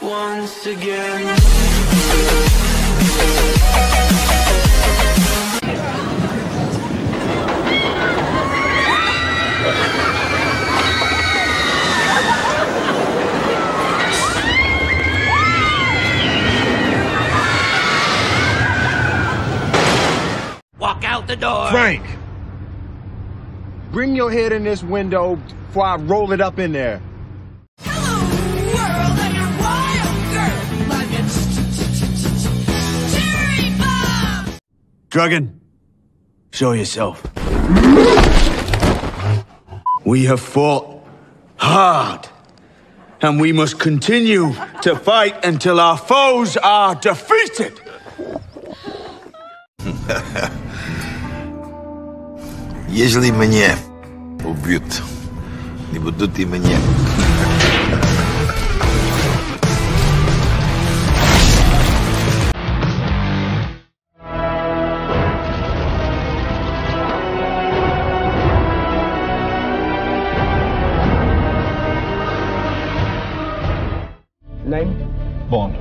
once again. Walk out the door. Frank! Bring your head in this window before I roll it up in there. Hello, world, and your wild girl. Like it's cherry bomb. Dragon, show yourself. We have fought hard, and we must continue to fight until our foes are defeated. Jeżeli mnie убьют, не будут и меня. Name? Bond.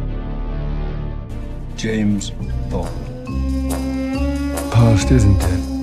James Bond. Past, isn't it?